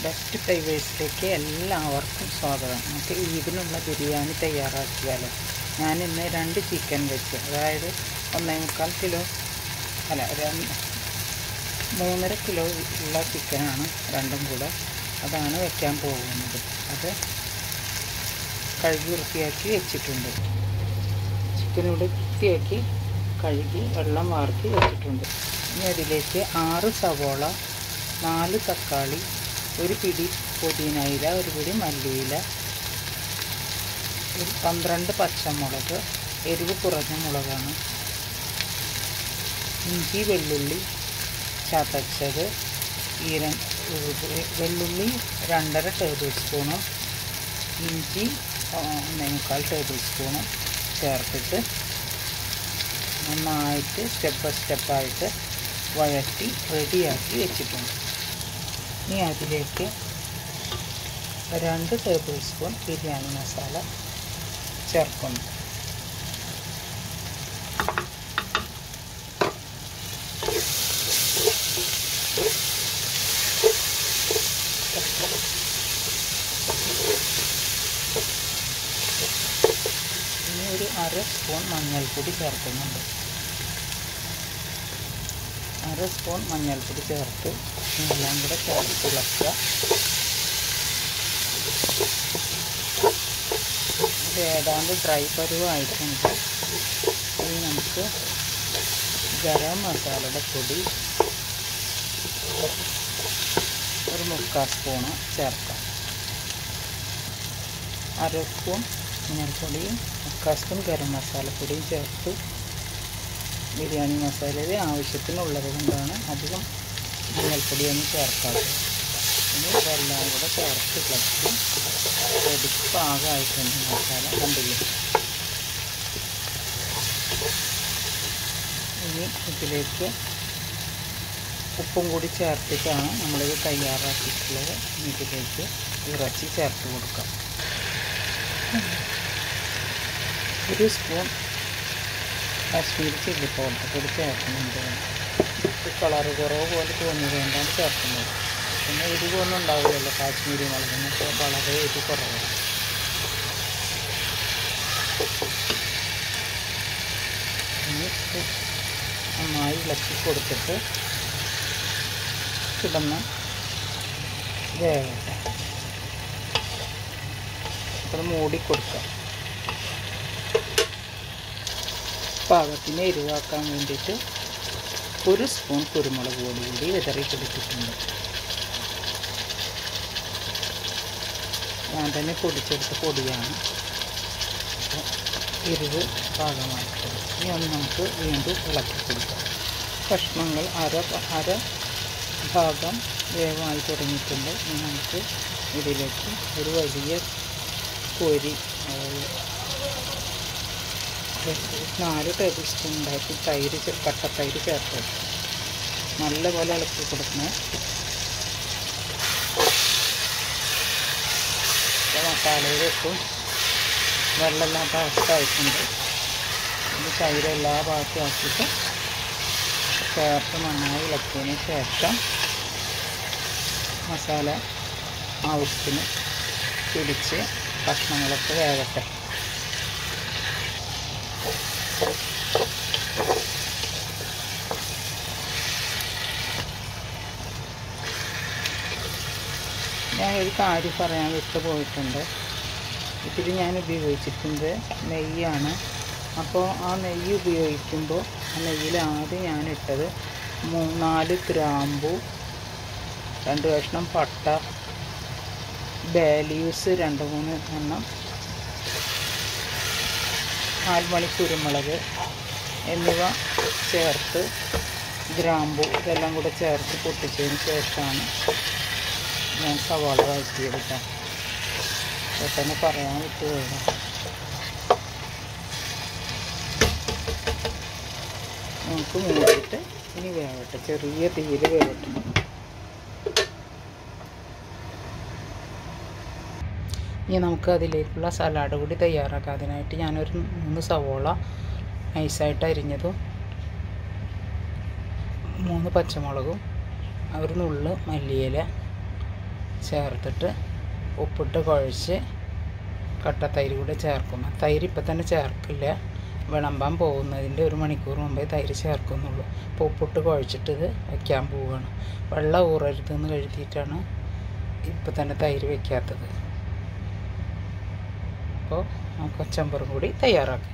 Best ഫ്ലേവേഴ്സിലേക്ക് എല്ലാവർക്കും സ്വാഗതം. നമുക്ക് ഇതിനുള്ള ബിരിയാണി തയ്യാറാക്കിയാലോ. ഞാൻ ഇന്ന് 2 ചിക്കൻ വെച്ച്, അതായത് 1.25 കിലോ അല്ല 3.5 കിലോ ഉള്ള ചിക്കനാണ് രണ്ടും കൂടെ. അതാണ് വയ്ക്കാൻ പോകുന്നത്. അത് കഴുകി വൃത്തിയാക്കി വെച്ചിട്ടുണ്ട്. ചിക്കനോട് വൃത്തിയാക്കി കഴുകി വെള്ളം വാർത്തി വെച്ചിട്ടുണ്ട്. ഇനി അതിലേക്ക് 6 സവോള, 4 തക്കാളി, 1 പിടി പുതിന ഇല, 1 പിടി മല്ലിയില, 12 പച്ചമുളക്, എരിവ് കുറഞ്ഞ മുളകാണ്, ഇഞ്ചി വെള്ളുള്ളി ചതച്ചത്, വെള്ളുള്ളി 2.5 ടേബിൾ സ്പൂണ്, ഇഞ്ചി 1.25 ടേബിൾ സ്പൂണ് ചേർത്തിട്ട് നന്നായിട്ട് സ്റ്റെപ്പായിട്ട് വഴറ്റി റെഡിയാക്കി വെച്ചിട്ടുണ്ട്. ഇനി അതിലേക്ക് 2 ടേബിൾ സ്പൂൺ ബിരിയാണി മസാല ചേർക്കുന്നു. ഇനി ഒരു 1/2 സ്പൂൺ മഞ്ഞൾപ്പൊടി ചേർക്കുന്നുണ്ട്. 1/2 സ്പൂൺ മഞ്ഞൾപ്പൊടി ചേർത്ത് എല്ലാം കൂടെ ചേർത്ത് ഇളക്കുക. ഇത് ഏതാണ്ട് ഡ്രൈ പരുവായിട്ടുണ്ട്. ഇനി നമുക്ക് ഗരം മസാലയുടെ പൊടി 1/4 സ്പൂണ് ചേർക്കാം. 1/2 സ്പൂൺ മഞ്ഞൾപ്പൊടിയും 1/4 സ്പൂൺ ഗരം മസാലപ്പൊടിയും ചേർത്ത് ബിരിയാണി മസാലയിൽ ആവശ്യത്തിനുള്ളത് കൊണ്ടാണ് അധികം മഞ്ഞൾപ്പൊടിയൊന്നും ചേർക്കാത്തത്. ഇനി ഇതെല്ലാം കൂടെ ചേർത്ത് ഇളക്കി പൊടി പാകമായിട്ടുണ്ട്. മസാല കണ്ടില്ലേ. ഇനി ഇതിലേക്ക് ഉപ്പും കൂടി ചേർത്തിട്ടാണ് നമ്മളിത് തയ്യാറാക്കിയിട്ടുള്ളത്. ഇതിലേക്ക് ഇറച്ചി ചേർത്ത് കൊടുക്കാം. 1 സ്പൂൺ കാശ്മീരി ചില്ലി പൗഡർ കൂടി ചേർക്കുന്നുണ്ട്. കളറ് കുറവ് പോലെ തോന്നിയതുകൊണ്ടാണ് ചേർക്കുന്നത്. പിന്നെ എരിവൊന്നും ഉണ്ടാവില്ലല്ലോ കാശ്മീരി മുളകിനൊക്കെ, വളരെ എരിവ് കുറവാണ്. ഇനി നന്നായി ഇളക്കി കൊടുത്തിട്ട് കിടന്ന് വേവട്ടെ. അത് മൂടിക്കൊടുക്കാം. പാകത്തിന് എരിവാക്കാൻ വേണ്ടിയിട്ട് 1 സ്പൂൺ കുരുമുളക് പൊടി കൂടി വിതറി കൊടുത്തിട്ടുണ്ട്. ഞാൻ തന്നെ പൊടിച്ചെടുത്ത പൊടിയാണ്. എരിവ് പാകമായിട്ടുണ്ട്. ഇനി ഒന്ന് നമുക്ക് വീണ്ടും ഇളക്കി കൊടുക്കാം. കഷ്ണങ്ങൾ അര ഭാഗം വേവായി തുടങ്ങിയിട്ടുണ്ട്. ഇനി നമുക്ക് ഇതിലേക്ക് ഒരു വലിയ കോരി 4 ടേബിൾ സ്പൂൺ ഉണ്ടാക്കി കട്ടത്തൈര് ചേർത്ത് നല്ലപോലെ ഇളക്കി കൊടുക്കണം. മസാലയിലിട്ടും വെള്ളമില്ലാത്ത അവസ്ഥ ആയിട്ടുണ്ട്. ഈ തൈര് എല്ലാ ഭാഗത്തും ആക്കിയിട്ട് ചേർത്ത് നന്നായി ഇളക്കിയതിന് ശേഷം മസാല ആവശ്യത്തിന് പിടിച്ച് കഷ്ണങ്ങളൊക്കെ വേകട്ടെ. ഞാനൊരു കാര്യം പറയാൻ വിട്ടുപോയിട്ടുണ്ട്. ഇതിൽ ഞാൻ ഉപയോഗിച്ചിട്ടുണ്ട് നെയ്യാണ്. അപ്പോൾ ആ നെയ്യ് ഉപയോഗിക്കുമ്പോൾ ആ നെയ്യിൽ ആദ്യം ഞാനിട്ടത് 4 ഗ്രാമ്പു, 2 കഷ്ണം പട്ട, ബേ ലീവ്സ് 2-3 എണ്ണം, 4 മണി കുരുമുളക് എന്നിവ ചേർത്ത്, ഗ്രാമ്പു ഇതെല്ലാം കൂടെ ചേർത്ത് പൊട്ടിച്ചതിന് ശേഷമാണ് ഞാൻ സവാള വഴറ്റിയെടുക്കാം. പെട്ടെന്ന് പറയാൻ വിട്ടുപോയതാണ്. നമുക്ക് മൂടിയിട്ട് ഇനി വേവട്ടെ. ചെറിയ തീയിൽ വേവട്ടെ. ഇനി നമുക്ക് അതിലേക്കുള്ള സലാഡ് കൂടി തയ്യാറാക്കാം. അതിനായിട്ട് ഞാനൊരു 3 സവോള നൈസായിട്ട് അരിഞ്ഞതും, 3 പച്ചമുളകും, 1 നുള്ള് മല്ലിയില ചേർത്തിട്ട് ഉപ്പിട്ട് കുഴച്ച് കട്ട തൈര് കൂടെ ചേർക്കും. തൈര് ഇപ്പം തന്നെ ചേർക്കില്ല, വിളമ്പാൻ പോകുന്നതിൻ്റെ 1 മണിക്കൂർ മുമ്പേ തൈര് ചേർക്കുന്നുള്ളൂ. അപ്പോൾ ഉപ്പിട്ട് കുഴച്ചിട്ട് ഇത് വയ്ക്കാൻ പോവുകയാണ്. വെള്ളം ഊറരുതെന്ന് കരുതിയിട്ടാണ് ഇപ്പം തന്നെ തൈര് വയ്ക്കാത്തത്. അപ്പോൾ ആ കൊച്ചമ്പറും കൂടി തയ്യാറാക്കി.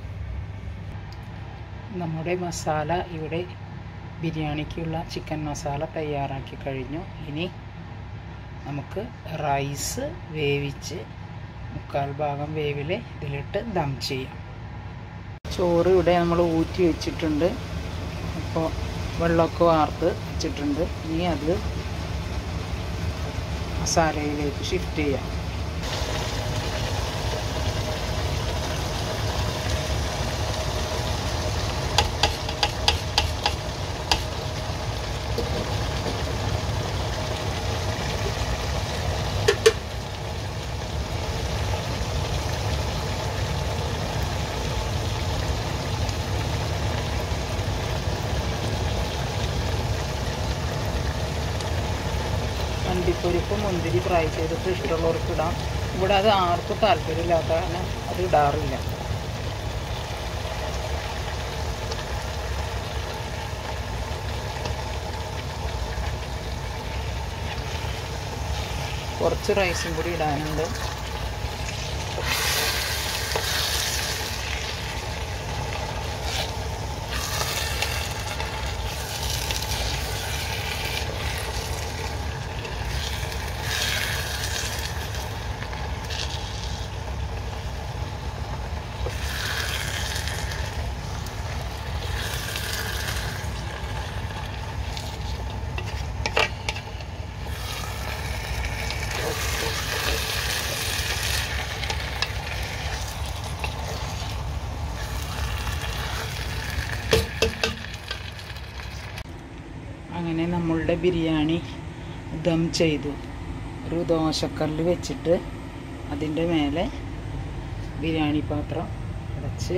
നമ്മുടെ മസാല ഇവിടെ ബിരിയാണിക്കുള്ള ചിക്കൻ മസാല തയ്യാറാക്കി കഴിഞ്ഞു. ഇനി നമുക്ക് റൈസ് വേവിച്ച് 3/4 ഭാഗം വേവിൽ ഇതിലിട്ട് ദം ചെയ്യാം. ചോറ് ഇവിടെ നമ്മൾ ഊറ്റി വെച്ചിട്ടുണ്ട്. അപ്പോൾ വെള്ളമൊക്കെ വാർത്ത് വെച്ചിട്ടുണ്ട്. ഇനി അത് മസാലയിലേക്ക് ഷിഫ്റ്റ് ചെയ്യാം. അണ്ടിപ്പരിപ്പ് മുന്തിരി ഫ്രൈ ചെയ്തിട്ട് ഇഷ്ടമുള്ളവർക്ക് ഇടാം. ഇവിടെ അത് ആർക്കും താല്പര്യമില്ലാത്ത കാരണം അത് ഇടാറില്ല. കുറച്ച് റൈസും കൂടി ഇടാനുണ്ട്. അങ്ങനെ നമ്മളുടെ ബിരിയാണി ദം ചെയ്തു. ഒരു ദോശക്കല്ല് വെച്ചിട്ട് അതിൻ്റെ മേലെ ബിരിയാണി പാത്രം അടച്ച്,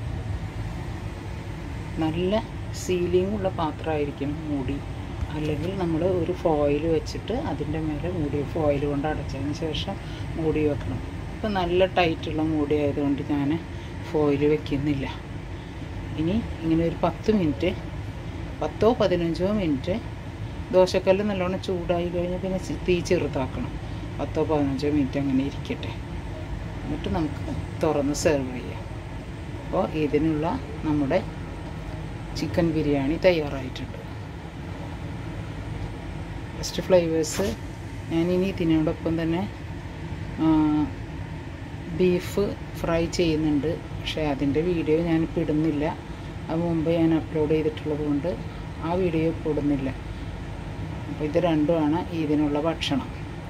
നല്ല സീലിങ്ങുള്ള പാത്രമായിരിക്കണം മൂടി, അല്ലെങ്കിൽ നമ്മൾ ഒരു ഫോയിൽ വെച്ചിട്ട് അതിൻ്റെ മേലെ മൂടി ഫോയിൽ കൊണ്ട് അടച്ചതിന് ശേഷം മൂടി വെക്കണം. ഇപ്പം നല്ല ടൈറ്റുള്ള മൂടി ആയതുകൊണ്ട് ഞാൻ ഫോയിൽ വെക്കുന്നില്ല. ഇനി ഇങ്ങനെ ഒരു 10 മിനിറ്റ് 10-15 മിനിറ്റ് ദോശക്കല്ല് നല്ലോണം ചൂടായി കഴിഞ്ഞാൽ പിന്നെ തീ ചെറുതാക്കണം. 10-15 മിനിറ്റ് അങ്ങനെ ഇരിക്കട്ടെ. എന്നിട്ട് നമുക്ക് തുറന്ന് സെർവ് ചെയ്യാം. അപ്പോൾ ഇതിനുള്ള നമ്മുടെ ചിക്കൻ ബിരിയാണി തയ്യാറായിട്ടുണ്ട്. ബെസ്റ്റ് ഫ്ലേവേഴ്സ് ഞാനിനി ഇതിനോടൊപ്പം തന്നെ ബീഫ് ഫ്രൈ ചെയ്യുന്നുണ്ട്. പക്ഷേ അതിൻ്റെ വീഡിയോ ഞാനിപ്പോൾ ഇടുന്നില്ല. അത് മുമ്പ് ഞാൻ അപ്ലോഡ് ചെയ്തിട്ടുള്ളത് കൊണ്ട് ആ വീഡിയോ ഇപ്പോൾ ഇടുന്നില്ല. അപ്പോൾ ഇത് രണ്ടുമാണ് ഇതിനുള്ള ഭക്ഷണം.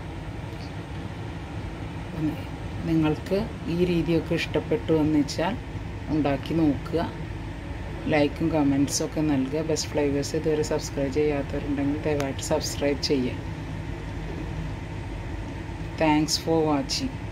നിങ്ങൾക്ക് ഈ രീതിയൊക്കെ ഇഷ്ടപ്പെട്ടു എന്ന് വെച്ചാൽ ഉണ്ടാക്കി നോക്കുക. ലൈക്കും കമൻസും ഒക്കെ നൽകുക. ബെസ്റ്റ് ഫ്ലേവേഴ്സ് ഇതുവരെ സബ്സ്ക്രൈബ് ചെയ്യാത്തവരുണ്ടെങ്കിൽ ദയവായിട്ട് സബ്സ്ക്രൈബ് ചെയ്യുക. Thanks for watching.